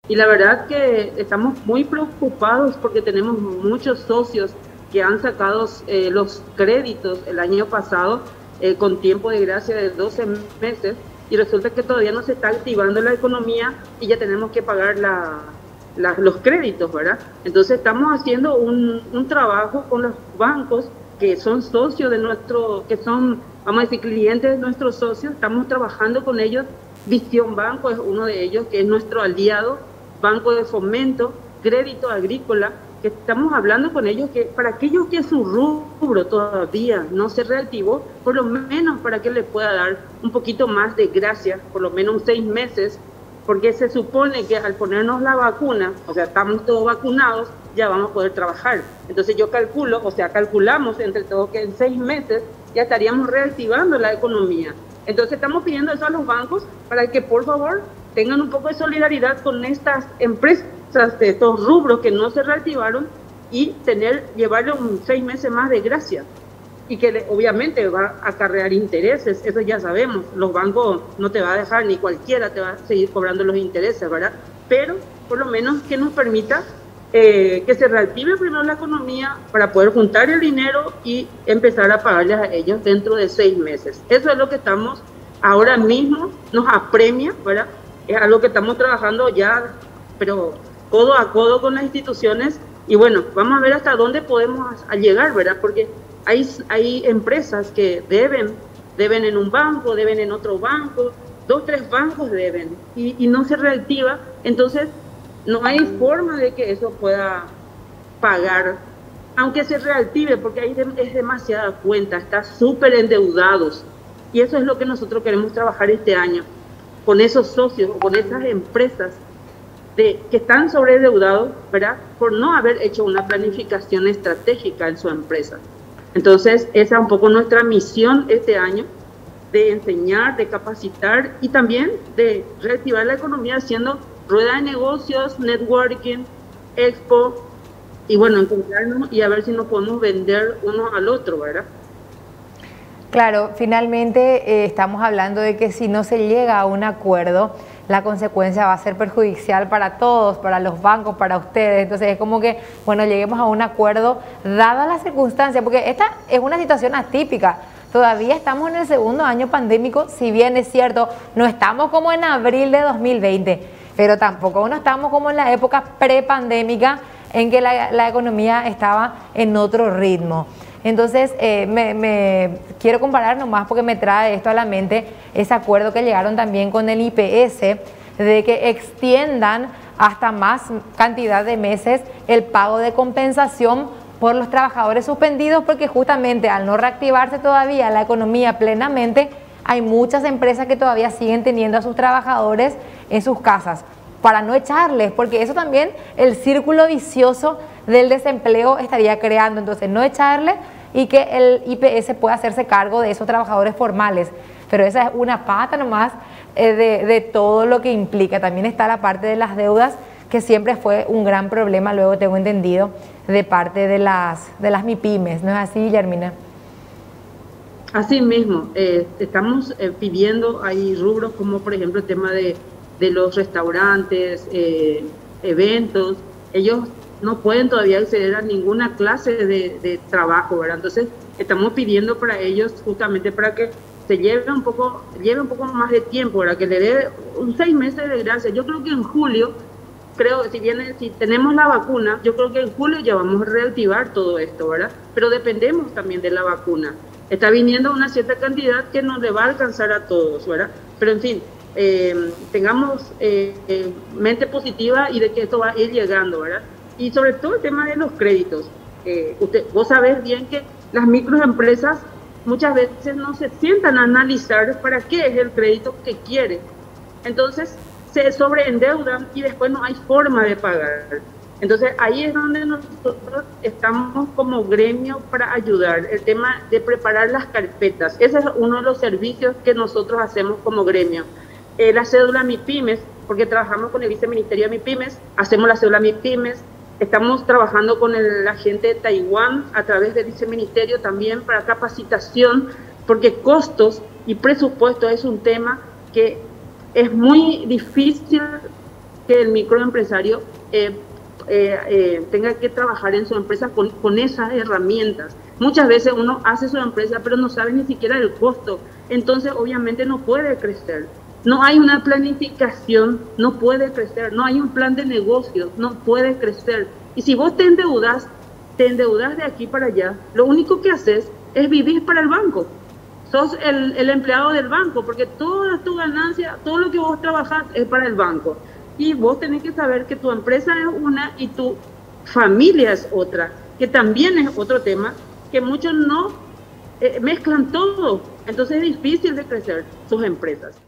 Y la verdad que estamos muy preocupados porque tenemos muchos socios que han sacado los créditos el año pasado con tiempo de gracia de 12 meses y resulta que todavía no se está activando la economía y ya tenemos que pagar los créditos, ¿verdad? Entonces estamos haciendo un trabajo con los bancos que son socios de nuestro, que son, vamos a decir, clientes de nuestros socios, estamos trabajando con ellos. Visión Banco es uno de ellos, que es nuestro aliado, Banco de Fomento, Crédito Agrícola, que estamos hablando con ellos que para aquellos que su rubro todavía no se reactivó, por lo menos para que le pueda dar un poquito más de gracia, por lo menos 6 meses, porque se supone que al ponernos la vacuna, o sea, estamos todos vacunados, ya vamos a poder trabajar. Entonces yo calculo, o sea, calculamos entre todos que en 6 meses ya estaríamos reactivando la economía. Entonces estamos pidiendo eso a los bancos para que por favor tengan un poco de solidaridad con estas empresas de estos rubros que no se reactivaron y llevarle 6 meses más de gracia y que obviamente va a acarrear intereses, eso ya sabemos, los bancos no te va a dejar, ni cualquiera te va a seguir cobrando los intereses, ¿verdad? Pero por lo menos que nos permita que se reactive primero la economía para poder juntar el dinero y empezar a pagarles a ellos dentro de 6 meses. Eso es lo que estamos ahora mismo, nos apremia, ¿verdad? Es algo que estamos trabajando ya, pero codo a codo con las instituciones y bueno, vamos a ver hasta dónde podemos llegar, ¿verdad? Porque hay empresas que deben en un banco, deben en otro banco, 2, 3 bancos deben y no se reactiva, entonces no hay forma de que eso pueda pagar, aunque se reactive, porque ahí es demasiada cuenta, está súper endeudados y eso es lo que nosotros queremos trabajar este año, con esos socios, con esas empresas que están sobreendeudados, ¿verdad? Por no haber hecho una planificación estratégica en su empresa. Entonces, esa es un poco nuestra misión este año, de enseñar, de capacitar y también de reactivar la economía haciendo rueda de negocios, networking, expo, y bueno, encontrarnos y a ver si nos podemos vender uno al otro, ¿verdad? Claro, finalmente estamos hablando de que si no se llega a un acuerdo, la consecuencia va a ser perjudicial para todos, para los bancos, para ustedes. Entonces es como que, bueno, lleguemos a un acuerdo dada la circunstancia, porque esta es una situación atípica. Todavía estamos en el segundo año pandémico, si bien es cierto, no estamos como en abril de 2020, pero tampoco no estamos como en la época prepandémica en que la economía estaba en otro ritmo. Entonces, me quiero comparar nomás porque me trae esto a la mente, ese acuerdo que llegaron también con el IPS, de que extiendan hasta más cantidad de meses el pago de compensación por los trabajadores suspendidos, porque justamente al no reactivarse todavía la economía plenamente, hay muchas empresas que todavía siguen teniendo a sus trabajadores en sus casas, para no echarles, porque eso también, el círculo vicioso del desempleo estaría creando, entonces no echarle y que el IPS pueda hacerse cargo de esos trabajadores formales, pero esa es una pata nomás de todo lo que implica. También está la parte de las deudas, que siempre fue un gran problema, luego tengo entendido, de parte de las MIPYMES, ¿no es así, Guillermina? Así mismo, estamos pidiendo, hay rubros como por ejemplo el tema de los restaurantes, eventos, ellos no pueden todavía acceder a ninguna clase de trabajo, ¿verdad? Entonces estamos pidiendo para ellos justamente para que se lleve un poco más de tiempo, ¿verdad? Que le dé 6 meses de gracia. Yo creo que en julio, si tenemos la vacuna, yo creo que en julio ya vamos a reactivar todo esto, ¿verdad? Pero dependemos también de la vacuna. Está viniendo una cierta cantidad que no le va a alcanzar a todos, ¿verdad? Pero en fin, tengamos mente positiva y de que esto va a ir llegando, ¿verdad? Y sobre todo el tema de los créditos. Vos sabés bien que las microempresas muchas veces no se sientan a analizar para qué es el crédito que quiere. Entonces se sobreendeudan y después no hay forma de pagar. Entonces ahí es donde nosotros estamos como gremio para ayudar. El tema de preparar las carpetas. Ese es uno de los servicios que nosotros hacemos como gremio. La cédula MIPYMES, porque trabajamos con el viceministerio de MIPYMES, hacemos la cédula MIPYMES. Estamos trabajando con la gente de Taiwán a través del viceministerio también para capacitación, porque costos y presupuesto es un tema que es muy difícil que el microempresario tenga que trabajar en su empresa con esas herramientas. Muchas veces uno hace su empresa, pero no sabe ni siquiera el costo. Entonces, obviamente, no puede crecer. No hay una planificación, no puede crecer. No hay un plan de negocios, no puede crecer. Y si vos te endeudas de aquí para allá, lo único que haces es vivir para el banco. Sos el empleado del banco, porque toda tu ganancia, todo lo que vos trabajás es para el banco. Y vos tenés que saber que tu empresa es una y tu familia es otra, que también es otro tema, que muchos no mezclan todo. Entonces es difícil de crecer sus empresas.